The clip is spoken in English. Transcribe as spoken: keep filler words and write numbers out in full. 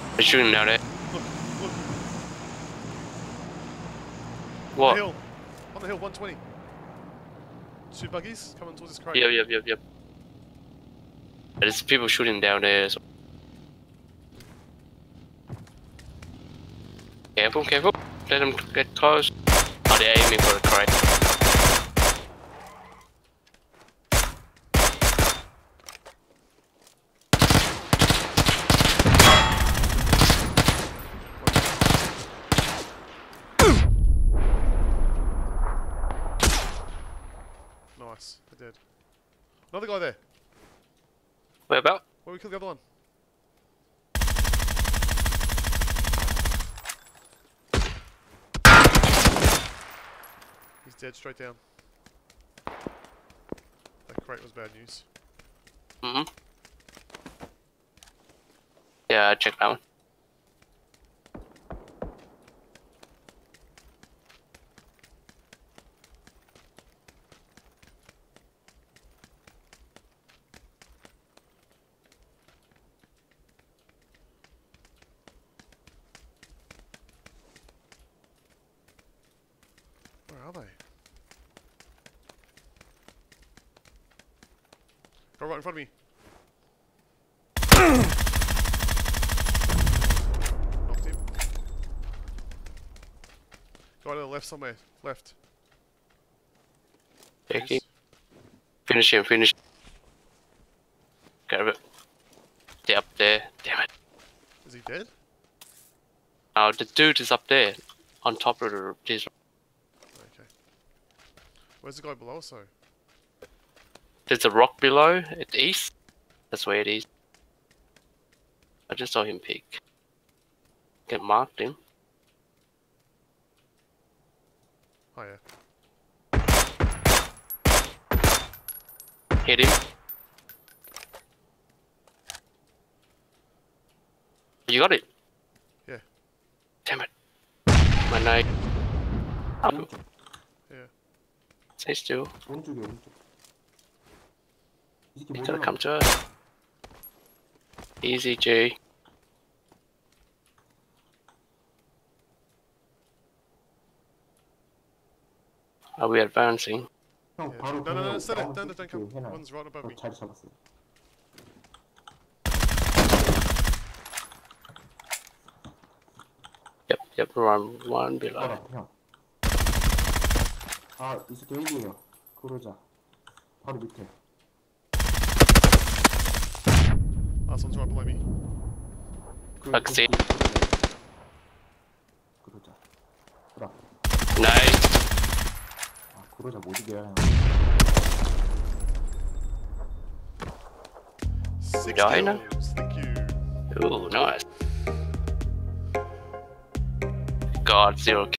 They're shooting down there. Look, look. What? On the hill. On the hill, one twenty. Two buggies coming towards this crate. Yep, yep, yep, yep. There's people shooting down there. So. Careful, careful. Let them get close. Oh, they're aiming for the crate. Nice, they're dead. Another guy there. Where about? Where we killed the other one? He's dead, straight down. That crate was bad news. Mm-hmm. Yeah, I checked that one. Where are they? Go right in front of me. Knocked him. Go to the left somewhere. Left. Take it. Finish him, finish him. Grab it. They're up there. Damn it. Is he dead? Oh, the dude is up there. On top of the this. Okay. Where's the guy below us though? There's a rock below at the east. That's where it is. I just saw him peek. Get marked him. Oh yeah. Hit him. You got it? Yeah. Damn it. My knife. Um, Yeah. stay still. 오른쪽에 오른쪽. 이 새끼 You 못 gotta 올라가. come to us. Easy, G. Are we advancing? 형 Yeah. 바로 No, no, no, 그냥 instead of, 나무 don't, don't come. 뜯기 해놔. One's right above 어, me. 자리 잡았어. Yep, yep, one, one below. 봐라 형. 아, 이 새끼 헬기에요. 그러자. 바로 밑에. Last one's right below me. 그, I can see. 그러자. 그라. Nice. 아, 그러자 못 이겨요 형. Six Diner? kills. Thank you. Ooh, nice. God, zero